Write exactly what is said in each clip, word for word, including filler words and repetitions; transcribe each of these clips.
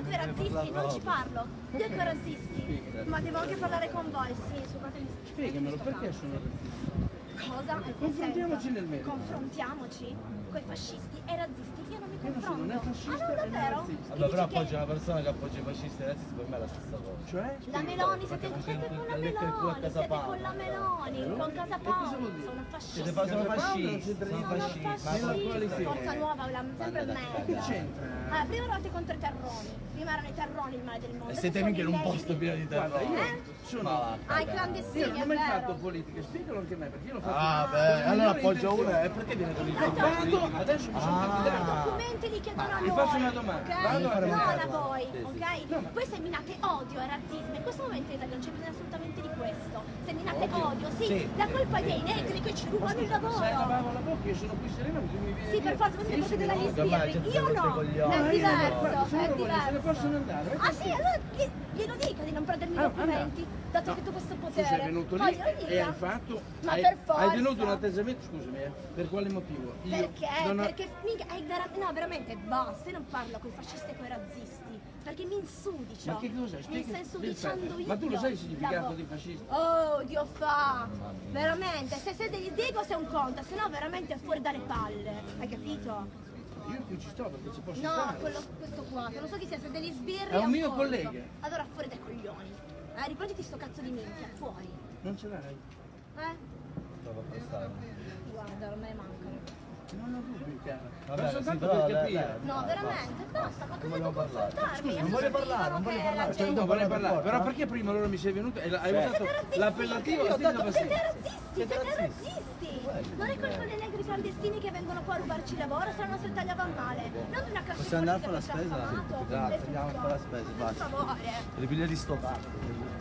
coi razzisti, non ci parlo. Io coi razzisti. Ma devo anche parlare con voi, sì, scusatemi. Spiegamelo, perché sono razzisti? Cosa? Confrontiamoci nel merito. Confrontiamoci coi fascisti e razzisti. Io non mi confronto. Non è fascista, ah no, davvero? Allora, però appoggia una persona che appoggia i fascisti e i razzisti, per me è la stessa cosa. Cioè? La Meloni, siete, siete con la Meloni, siete con la Meloni, con Casa Paolo, sono fascisti. Siete sono fascisti, sono Sono fascisti. fascisti, Forza Nuova, volevamo sempre merda. Allora, prima eravate contro i terroni, prima erano i terroni il male del mondo. E siete mica in un posto pieno di terroni. Eh? Sono... Ah, i clandestini, Io non ho è mai vero. fatto politica, spiegalo anche a me, perché io l'ho fatto. Ah, beh, allora appoggio una e perché viene con il Vado, adesso mi sono I candidato. documenti li chiedono a vi noi, faccio una domanda. ok? Vado a Non fare a una voi, Sì, sì. ok? Voi seminate odio e razzismo, in questo momento in Italia non c'è bisogno assolutamente di questo. Seminate odio, sì, Sì. la colpa è dei negri che ci rubano il lavoro. Sai, lavavo la bocca, io sono qui sereno, bisogna mi viene. Sì, per forza, voi siete potete dagli ormai sbirri, c'è io sempre no, con gli è occhi. diverso, Guarda, se è loro vogliono, se ne possono diverso. andare. Ah sì, allora che- glielo dica di non prendermi i Ah, documenti, dato No, che tu questo Tu potere. sei venuto lì Voglio e dire. hai fatto. Ma hai, per forza. hai tenuto un atteggiamento, scusami, eh, per quale motivo? Io Perché? non ho- Perché mica è vera- no, veramente basta, io non parlo con i fascisti e con i razzisti, perché mi insudicio. Ma che cos'è? Mi Spiega- sto insudiciando io. Ma tu lo sai il significato Lavoro. di fascista? Oh, Dio fa! Veramente, se sei degli Diego sei un conto, se no veramente è fuori dalle palle. Hai capito? Io qui ci sto perché ci posso No, stare. quello, questo qua, che non so chi sia, se degli sbirri È un mio conto. collega. Allora fuori dai coglioni. Eh, riprenditi sto cazzo di minchia, fuori. Non ce l'hai? Eh? Prova a prestare. Guarda, non me ne mancano. Non ho dubbi, cara. Vabbè, Ma sì, soltanto però per lei- capire. lei- No, Dai, veramente, basta, ma cosa devo vogliamo parlare? confrontarmi? Scusa, non Adesso voglio scrivono parlare, non che voglio la parlare. gente- Non vorrei parlare, forza. però perché prima allora mi sei venuto e la- hai Siete usato razzisti, l'appellativo siete- Stella siete Bassetti? razzisti, siete razzisti! Non è colpa dei negri clandestini che vengono qua a rubarci lavoro, saranno se tagliavano male. Non di una classe Possiamo andare a fare la politica che ci ha spesa? affamato. Grazie, E andiamo a tutto. fare la spesa, Per basta. favore. Ripiglia di sto fatto.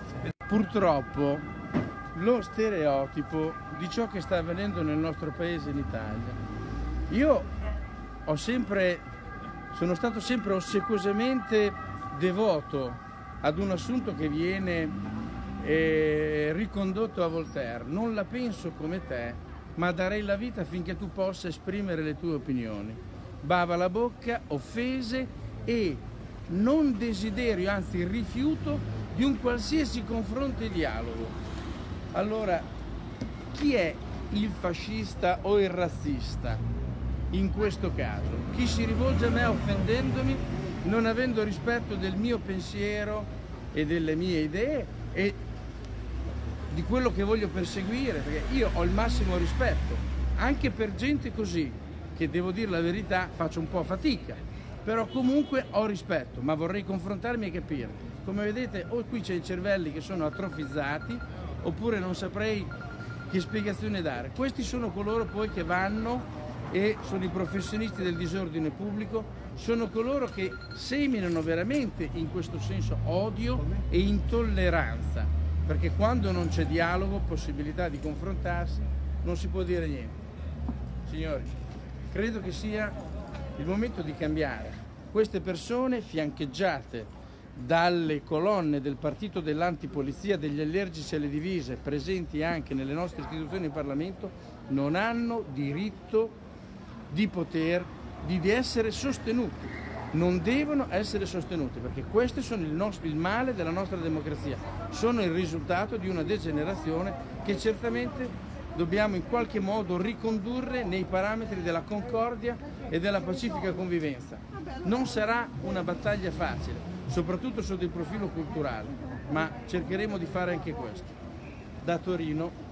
Purtroppo lo stereotipo di ciò che sta avvenendo nel nostro paese in Italia. Io ho sempre, sono stato sempre ossequiosamente devoto ad un assunto che viene eh, ricondotto a Voltaire. Non la penso come te, ma darei la vita affinché tu possa esprimere le tue opinioni. Bava la bocca, offese e non desiderio, anzi rifiuto di un qualsiasi confronto e dialogo. Allora, chi è il fascista o il razzista in questo caso? Chi si rivolge a me offendendomi, non avendo rispetto del mio pensiero e delle mie idee e di quello che voglio perseguire, perché io ho il massimo rispetto anche per gente così, che devo dire la verità faccio un po' fatica, però comunque ho rispetto, ma vorrei confrontarmi e capire. Come vedete, o qui c'è i cervelli che sono atrofizzati, oppure non saprei che spiegazione dare. Questi sono coloro poi che vanno e sono i professionisti del disordine pubblico, sono coloro che seminano veramente in questo senso odio e intolleranza, perché quando non c'è dialogo, possibilità di confrontarsi, non si può dire niente. Signori, credo che sia il momento di cambiare. Queste persone fiancheggiate dalle colonne del partito dell'antipolizia, degli allergici alle divise, presenti anche nelle nostre istituzioni in Parlamento, non hanno diritto di poter, di, di essere sostenuti, non devono essere sostenuti, perché questi sono il, nostro, il male della nostra democrazia, sono il risultato di una degenerazione che certamente dobbiamo in qualche modo ricondurre nei parametri della concordia e della pacifica convivenza. Non sarà una battaglia facile, soprattutto sotto il profilo culturale, ma cercheremo di fare anche questo. Da Torino